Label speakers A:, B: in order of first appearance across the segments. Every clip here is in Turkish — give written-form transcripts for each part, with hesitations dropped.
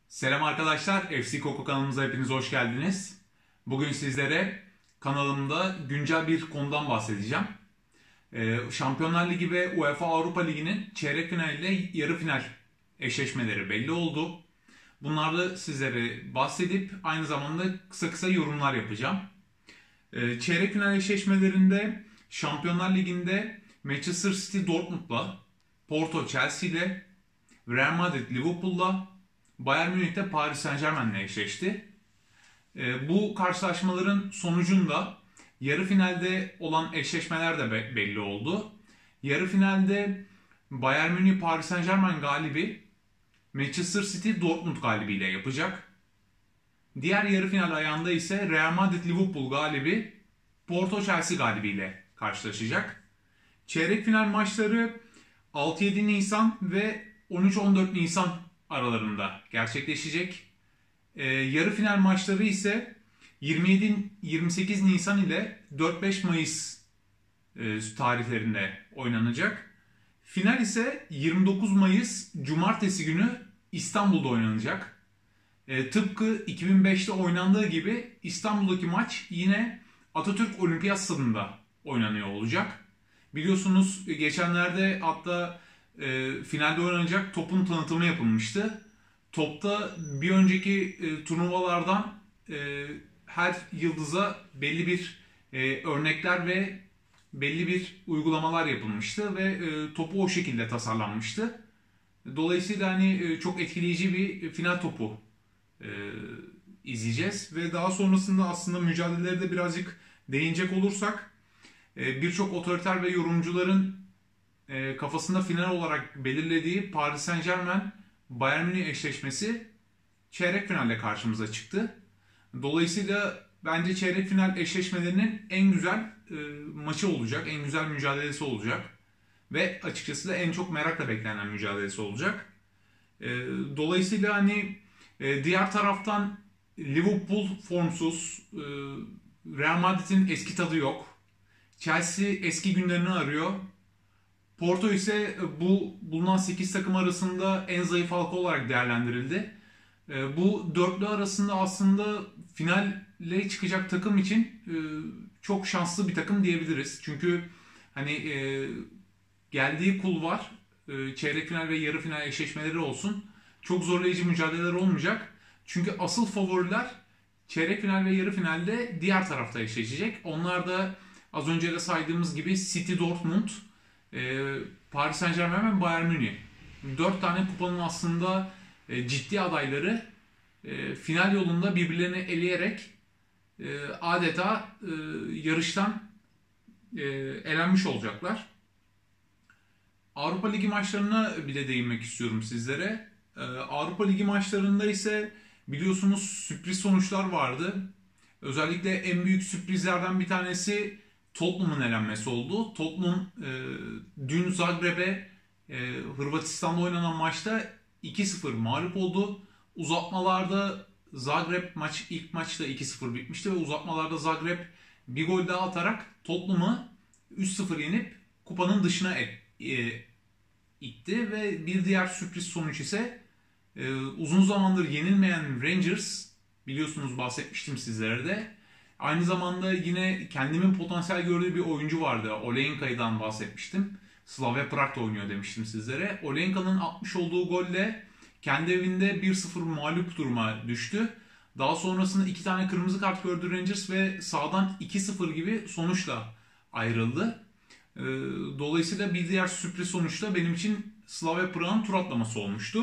A: Selam arkadaşlar, FC Koko kanalımıza hepiniz hoş geldiniz. Bugün sizlere kanalımda güncel bir konudan bahsedeceğim. Şampiyonlar Ligi ve UEFA Avrupa Ligi'nin çeyrek final ile yarı final eşleşmeleri belli oldu. Bunlarla sizlere bahsedip aynı zamanda kısa kısa yorumlar yapacağım. Çeyrek final eşleşmelerinde Şampiyonlar Ligi'nde Manchester City Dortmund'la, Porto Chelsea ile, Real Madrid Liverpool'la, Bayern Münih de Paris Saint-Germain'le eşleşti. Bu karşılaşmaların sonucunda yarı finalde olan eşleşmeler de belli oldu. Yarı finalde Bayern Münih Paris Saint-Germain galibi Manchester City Dortmund galibiyle yapacak. Diğer yarı final ayağında ise Real Madrid Liverpool galibi Porto Chelsea galibiyle karşılaşacak. Çeyrek final maçları 6-7 Nisan ve 13-14 Nisan aralarında gerçekleşecek. Yarı final maçları ise 27-28 Nisan ile 4-5 Mayıs tarihlerinde oynanacak. Final ise 29 Mayıs Cumartesi günü İstanbul'da oynanacak. Tıpkı 2005'te oynandığı gibi İstanbul'daki maç yine Atatürk Olimpiyat Stadı'nda oynanıyor olacak. Biliyorsunuz geçenlerde hatta finalde oynanacak topun tanıtımı yapılmıştı. Topta bir önceki turnuvalardan her yıldıza belli bir örnekler ve belli bir uygulamalar yapılmıştı ve topu o şekilde tasarlanmıştı. Dolayısıyla hani çok etkileyici bir final topu izleyeceğiz ve daha sonrasında aslında mücadeleleri de birazcık değinecek olursak birçok otoriter ve yorumcuların kafasında final olarak belirlediği Paris Saint-Germain Bayern Münih eşleşmesi çeyrek finalle karşımıza çıktı. Dolayısıyla bence çeyrek final eşleşmelerinin en güzel maçı olacak, en güzel mücadelesi olacak ve açıkçası da en çok merakla beklenen mücadelesi olacak. Dolayısıyla hani diğer taraftan Liverpool formsuz, Real Madrid'in eski tadı yok. Chelsea eski günlerini arıyor. Porto ise bu bulunan 8 takım arasında en zayıf halka olarak değerlendirildi. Bu dörtlü arasında aslında finale çıkacak takım için çok şanslı bir takım diyebiliriz. Çünkü hani geldiği kulvar çeyrek final ve yarı final eşleşmeleri olsun çok zorlayıcı mücadeleler olmayacak. Çünkü asıl favoriler çeyrek final ve yarı finalde diğer tarafta eşleşecek. Onlar da az önce de saydığımız gibi City Dortmund, Paris Saint-Germain ve Bayern Münih. 4 tane kupanın aslında ciddi adayları final yolunda birbirlerini eleyerek adeta yarıştan elenmiş olacaklar. Avrupa Ligi maçlarına bile değinmek istiyorum sizlere. Avrupa Ligi maçlarında ise biliyorsunuz sürpriz sonuçlar vardı. Özellikle en büyük sürprizlerden bir tanesi Tottenham'ın elenmesi oldu. Tottenham dün Zagreb'e Hırvatistan'da oynanan maçta 2-0 mağlup oldu. Uzatmalarda Zagreb ilk maçta 2-0 bitmişti ve uzatmalarda Zagreb bir gol daha atarak Tottenham'ı 3-0 yenip kupanın dışına itti ve bir diğer sürpriz sonuç ise uzun zamandır yenilmeyen Rangers, biliyorsunuz bahsetmiştim sizlere de. Aynı zamanda yine kendimin potansiyel gördüğü bir oyuncu vardı. Olejnika'dan bahsetmiştim. Slavia Prag'da oynuyor demiştim sizlere. Olejnika'nın atmış olduğu golle kendi evinde 1-0 mağlup duruma düştü. Daha sonrasında 2 tane kırmızı kart gördü Rangers ve sahadan 2-0 gibi sonuçla ayrıldı. Dolayısıyla bir diğer sürpriz sonuç da benim için Slavia Prag'ın tur atlaması olmuştu.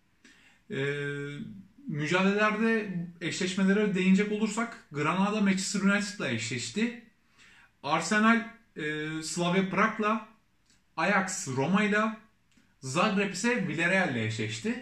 A: Mücadelelerde eşleşmelere değinecek olursak Granada Manchester United'la eşleşti. Arsenal Slavia Prag'la, Ajax Roma'yla, Zagreb ise Villarreal'le eşleşti.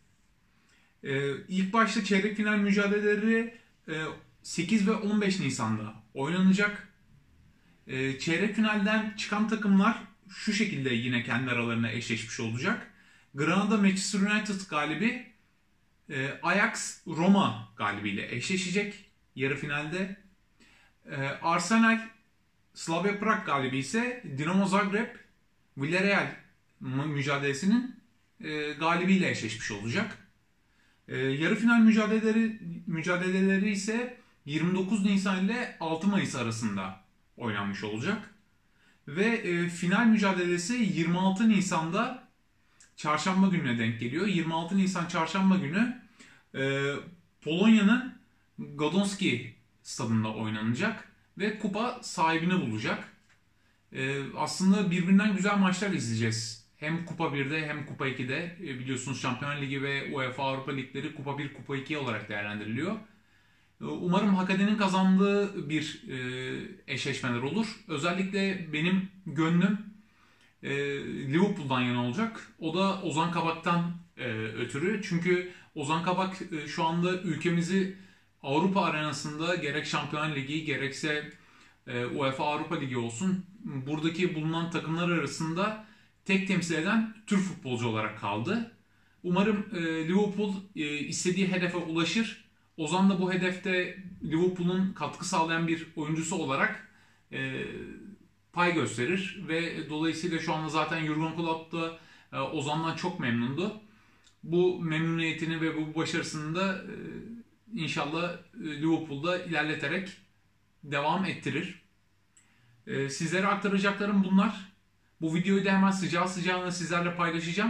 A: İlk başta çeyrek final mücadeleleri 8 ve 15 Nisan'da oynanacak. Çeyrek finalden çıkan takımlar şu şekilde yine kendi aralarına eşleşmiş olacak. Granada Manchester United galibi Ajax Roma galibiyle eşleşecek yarı finalde. Arsenal Slavia Prag galibi ise Dinamo Zagreb Villarreal mücadelesinin galibiyle eşleşmiş olacak. Yarı final mücadeleleri ise 29 Nisan ile 6 Mayıs arasında oynanmış olacak. Ve final mücadelesi 26 Nisan'da Çarşamba gününe denk geliyor. 26 Nisan Çarşamba günü Polonya'nın Gadomski stadında oynanacak ve kupa sahibini bulacak. Aslında birbirinden güzel maçlar izleyeceğiz. Hem Kupa 1'de hem Kupa 2'de. Biliyorsunuz Şampiyonlar Ligi ve UEFA Avrupa Ligleri Kupa 1, Kupa 2 olarak değerlendiriliyor. Umarım Hakade'nin kazandığı bir eşleşmeler olur. Özellikle benim gönlüm Liverpool'dan yana olacak. O da Ozan Kabak'tan ötürü. Çünkü Ozan Kabak şu anda ülkemizi Avrupa arenasında gerek Şampiyonlar Ligi gerekse UEFA Avrupa Ligi olsun buradaki bulunan takımlar arasında tek temsil eden Türk futbolcu olarak kaldı. Umarım Liverpool istediği hedefe ulaşır. Ozan da bu hedefte Liverpool'un katkı sağlayan bir oyuncusu olarak pay gösterir ve dolayısıyla şu anda zaten Jurgen Klopp da Ozan'dan çok memnundu. Bu memnuniyetini ve bu başarısını da inşallah Liverpool'da ilerleterek devam ettirir. Sizlere aktaracaklarım bunlar. Bu videoyu da hemen sıcağı sıcağına sizlerle paylaşacağım.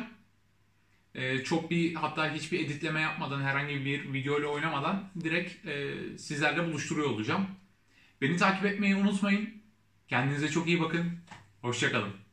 A: Hatta hiçbir editleme yapmadan, herhangi bir video ile oynamadan direkt sizlerle buluşturuyor olacağım. Beni takip etmeyi unutmayın. Kendinize çok iyi bakın. Hoşça kalın.